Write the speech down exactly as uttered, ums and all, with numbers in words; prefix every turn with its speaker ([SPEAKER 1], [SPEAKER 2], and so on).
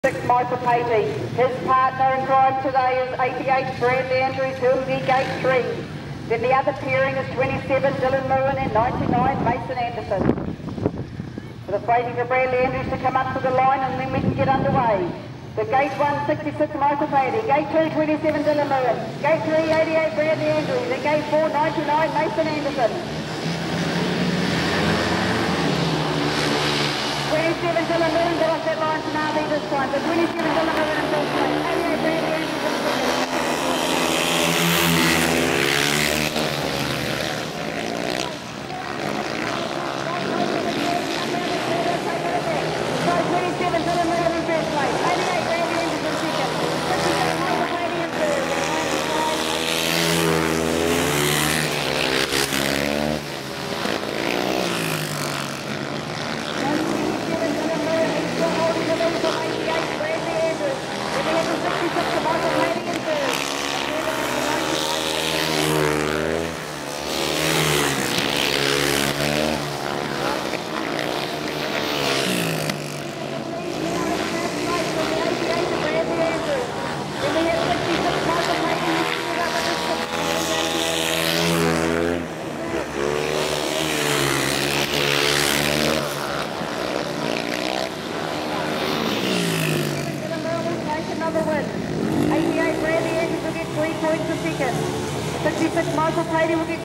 [SPEAKER 1] six Michael Patey. His partner in crime today is eighty-eight Bradley Andrews, who will be gate three. Then the other pairing is twenty-seven Dylan Moohan and ninety-nine Mason Anderson. So the waiting for Bradley Andrews to come up to the line and then we can get underway. The gate one, sixty-six Michael Patey. Gate two, twenty-seven Dylan Moohan. Gate three, eighty-eight Bradley Andrews. And gate four, ninety-nine Mason Anderson. twenty-seven Dylan Moohan got off that line to Navi this time. So twenty-seven Dylan Moohan in first place. eighty-eight Bradley Andrews in second. So twenty-seven Dylan Moohan in first place. eighty-eight Bradley Andrews in second. fifty-six Michael Patey in third. eighty-eight Bradley Andrews will get three points a second. sixty-six Michael Patey will get